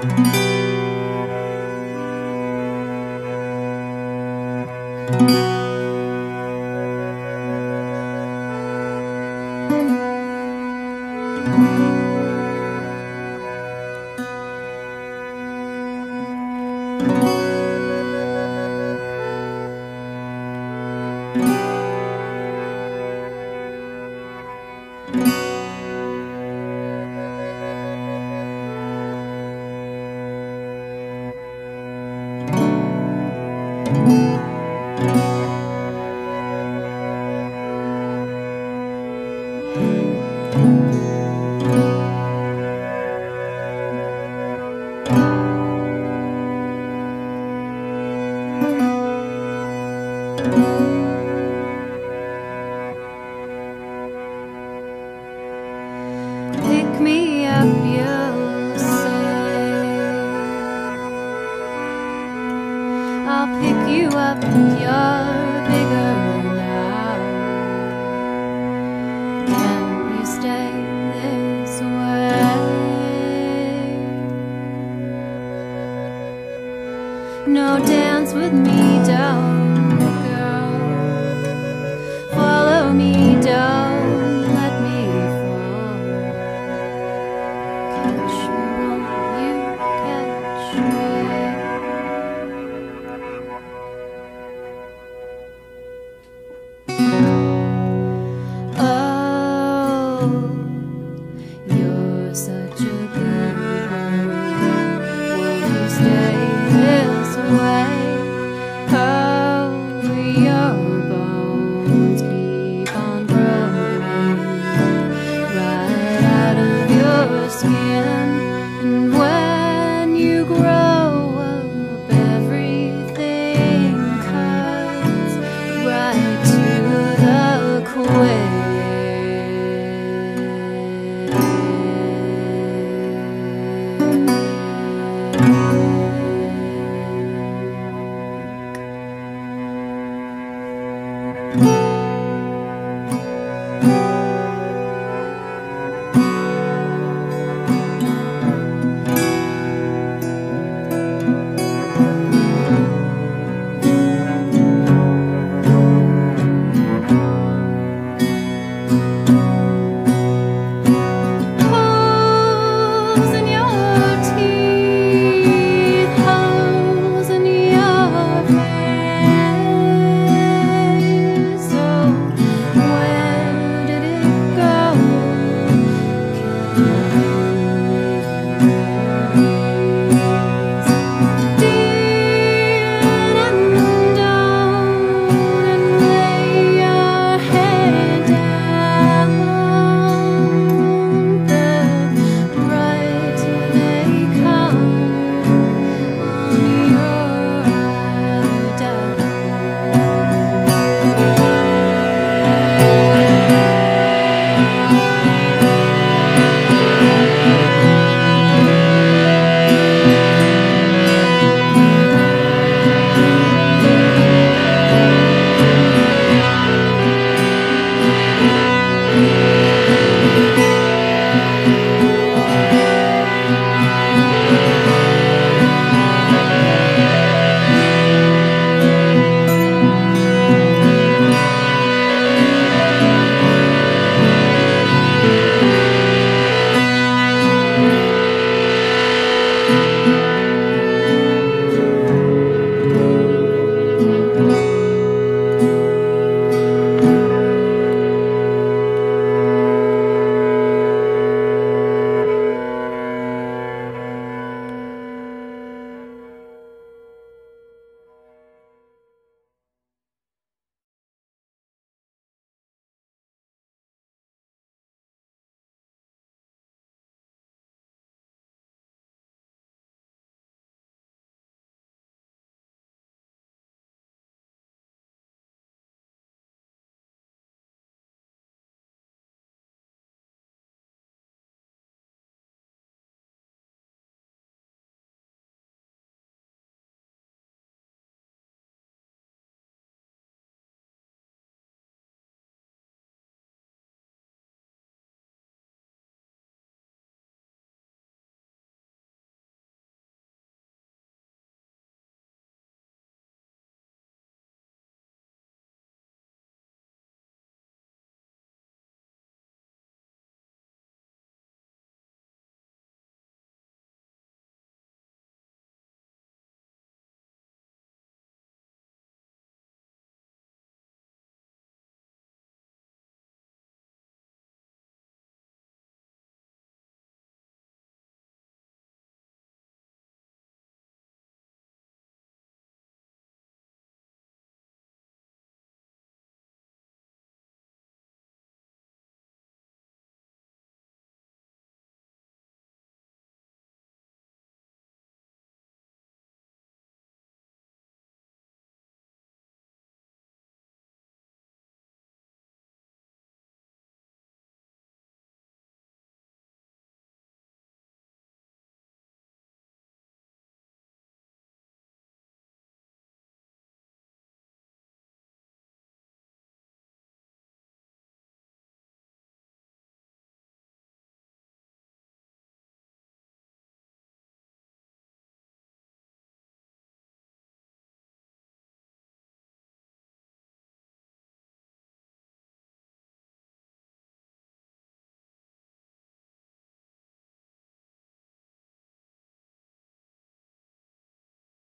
Pick me up, you say. I'll pick you up, you're bigger now. Can you stay this way? No, dance with me, don't go. Follow me, don't let me fall. Catch me, won't you catch me? Oh, you're such a good girl. Won't you stay this way? Oh, your bones keep on growing right out of your skin. And when you grow up, everything cuts right to the quick.